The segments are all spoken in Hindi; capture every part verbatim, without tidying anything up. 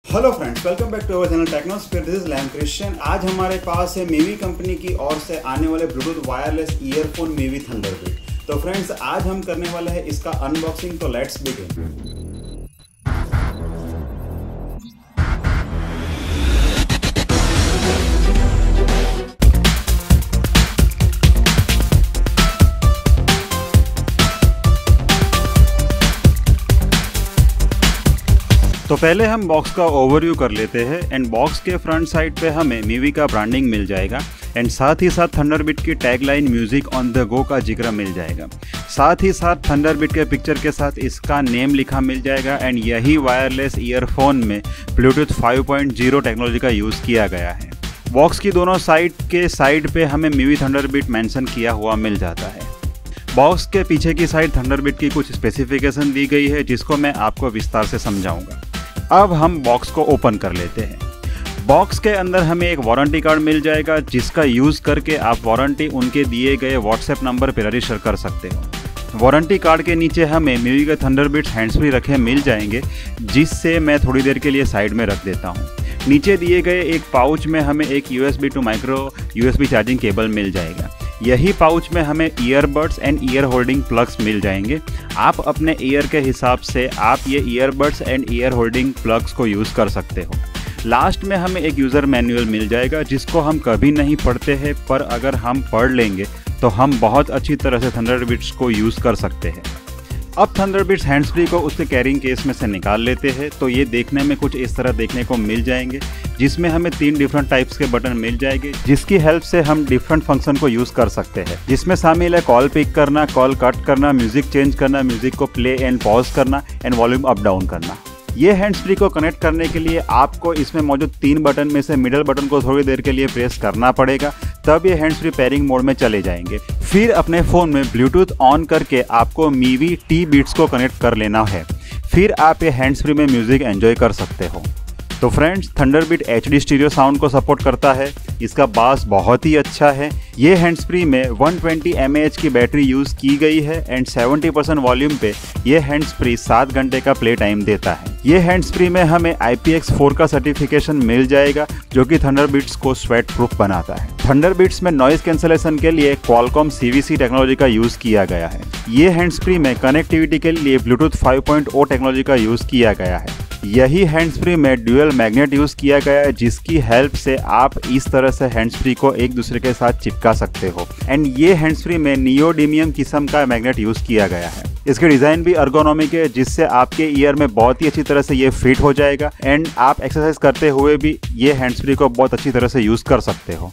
Hello friends, welcome back to our channel Technosphere. This is Lam Christian. आज हमारे पास है मीवी कंपनी की ओर से आने वाले Bluetooth wireless earphone Mivi Thunderbird. तो फ्रेंड्स, आज हम करने वाले हैं इसका अनबॉक्सिंग। तो लेट्स बिगिन। तो पहले हम बॉक्स का ओवरव्यू कर लेते हैं। एंड बॉक्स के फ्रंट साइड पे हमें मीवी का ब्रांडिंग मिल जाएगा एंड साथ ही साथ थंडरबिर्ड की tagline music on the go का जिक्र मिल जाएगा। साथ ही साथ थंडरबिर्ड के पिक्चर के साथ इसका नेम लिखा मिल जाएगा। एंड यही वायरलेस ईयरफोन में Bluetooth five point zero technology का यूज़ किया गया है। बॉक्स की दोनों साइड के साइड पे हमें मीवी थंडरबिर्ड मेंशन किया हुआ मिल जाता है। बॉक्स के पीछे की साइड थंडरबिर्ड की कुछ स्पेसिफिकेशन दी गई है जिसको मैं आपको विस्तार से समझाऊंगा। अब हम बॉक्स को ओपन कर लेते हैं। बॉक्स के अंदर हमें एक वारंटी कार्ड मिल जाएगा जिसका यूज़ करके आप वारंटी उनके दिए गए व्हाट्सएप नंबर पर रजिस्टर कर सकते हो। वारंटी कार्ड के नीचे हमें मीवी के थंडरबिर्ड हैंड्स फ्री रखे मिल जाएंगे, जिससे मैं थोड़ी देर के लिए साइड में रख देता हूँ। नीचे दिए गए एक पाउच में हमें एक USB to micro USB charging cable मिल जाएगा। यही पाउच में हमें earbuds and ear holding plugs मिल जाएंगे। आप अपने ईयर के हिसाब से आप ये earbuds and ear holding plugs को यूज़ कर सकते हो। लास्ट में हमें एक यूज़र मैनुअल मिल जाएगा जिसको हम कभी नहीं पढ़ते हैं, पर अगर हम पढ़ लेंगे तो हम बहुत अच्छी तरह से थंडरबिर्ड्स को यूज़ कर सकते हैं। अब थंडरबिर्ड्स हैंड्स फ्री को उसके कैरिंग केस में से निकाल लेते हैं। तो ये देखने में कुछ इस तरह देखने को मिल जाएंगे, जिसमें हमें तीन डिफरेंट टाइप्स के बटन मिल जाएंगे जिसकी हेल्प से हम डिफरेंट फंक्शन को यूज़ कर सकते हैं। जिसमें शामिल है कॉल पिक करना, कॉल कट करना, म्यूजिक चेंज करना, म्यूजिक को प्ले एंड पॉज करना एंड वॉल्यूम अप डाउन करना। ये हैंड्स फ्री को कनेक्ट करने के लिए आपको इसमें मौजूद तीन बटन में से मिडल बटन को थोड़ी देर के लिए प्रेस करना पड़ेगा, तब ये हैंड्स फ्री पेयरिंग मोड में चले जाएंगे। फिर अपने फ़ोन में ब्लूटूथ ऑन करके आपको मीवी टी बीट्स को कनेक्ट कर लेना है। फिर आप ये हैंड्स फ्री में म्यूज़िक एंजॉय कर सकते हो। तो friends, Thunderbird H D stereo sound को सपोर्ट करता है। इसका बास बहुत ही अच्छा है। ये हैंड्स फ्री में one twenty M A H की बैटरी यूज़ की गई है एंड सेवेंटी परसेंट वॉल्यूम पे ये हैंड्स फ्री सात घंटे का प्ले टाइम देता है। ये हैंड्स फ्री में हमें आई पी एक्स फोर का सर्टिफिकेशन मिल जाएगा जो कि थंडरबिर्ड्स को स्वेट प्रूफ बनाता है। थंडरबिर्ड्स में नॉइज कैंसलेशन के लिए Qualcomm C V C technology का यूज़ किया गया है। ये हैंड्स फ्री में कनेक्टिविटी के लिए Bluetooth five point zero technology का यूज़ किया गया है। यही हैंड्स फ्री में ड्यूअल मैग्नेट यूज़ किया गया है, जिसकी हेल्प से आप इस तरह से हैंड्स फ्री को एक दूसरे के साथ चिपका सकते हो। एंड ये हैंड्स फ्री में नियोडीमियम किस्म का मैग्नेट यूज़ किया गया है। इसके डिज़ाइन भी अर्गोनॉमिक है, जिससे आपके ईयर में बहुत ही अच्छी तरह से ये फिट हो जाएगा एंड आप एक्सरसाइज करते हुए भी ये हैंड्स फ्री को बहुत अच्छी तरह से यूज़ कर सकते हो।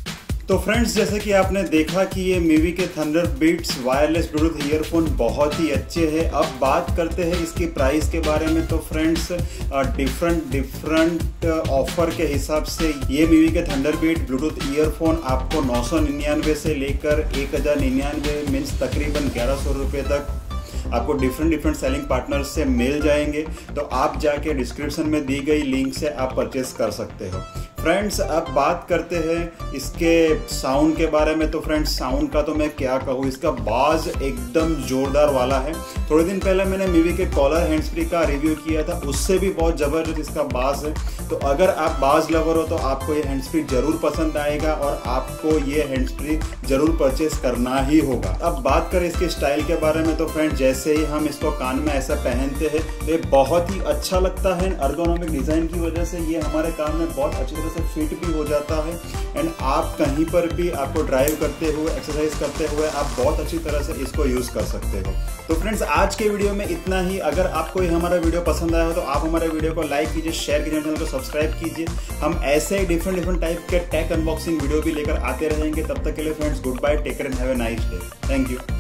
तो फ्रेंड्स, जैसे कि आपने देखा कि ये मीवी के थंडरबिर्ड्स वायरलेस ब्लूटूथ ईयरफोन बहुत ही अच्छे हैं। अब बात करते हैं इसकी प्राइस के बारे में। तो फ्रेंड्स, डिफरेंट डिफरेंट ऑफर के हिसाब से ये मीवी के थंडरबिर्ड ब्लूटूथ ईयरफोन आपको नौ सौ निन्यानवे से लेकर एक हज़ार निन्यानवे मीन्स तकरीबन ग्यारह सौ रुपये तक आपको डिफरेंट डिफरेंट सेलिंग पार्टनर से मिल जाएंगे। तो आप जाके डिस्क्रिप्शन में दी गई लिंक से आप परचेस कर सकते हो। फ्रेंड्स, अब बात करते हैं इसके साउंड के बारे में। तो फ्रेंड्स, साउंड का तो मैं क्या कहूँ, इसका बाज एकदम जोरदार वाला है। थोड़े दिन पहले मैंने मीवी के कॉलर हैंड्स फ्री का रिव्यू किया था, उससे भी बहुत ज़बरदस्त इसका बाज है। तो अगर आप बाज लवर हो तो आपको ये हैंड्स फ्री जरूर पसंद आएगा और आपको ये हैंड्स फ्री जरूर परचेस करना ही होगा। अब बात करें इसके स्टाइल के बारे में। तो फ्रेंड्स, जैसे ही हम इसको कान में ऐसा पहनते हैं तो ये बहुत ही अच्छा लगता है। अर्गोनॉमिक डिज़ाइन की वजह से ये हमारे कान में बहुत अच्छी तरह से फिट भी हो जाता है एंड आप कहीं पर भी आपको ड्राइव करते हुए, एक्सरसाइज करते हुए आप बहुत अच्छी तरह से इसको यूज़ कर सकते हो। तो फ्रेंड्स, आज के वीडियो में इतना ही। अगर आपको ये हमारा वीडियो पसंद आया हो तो आप हमारे वीडियो को लाइक कीजिए, शेयर कीजिए, चैनल को सब्सक्राइब कीजिए। हम ऐसे ही डिफरेंट डिफरेंट टाइप के टेक अनबॉक्सिंग वीडियो भी लेकर आते रहेंगे। तब तक के लिए friends, good bye, take care and have a nice day. Thank you.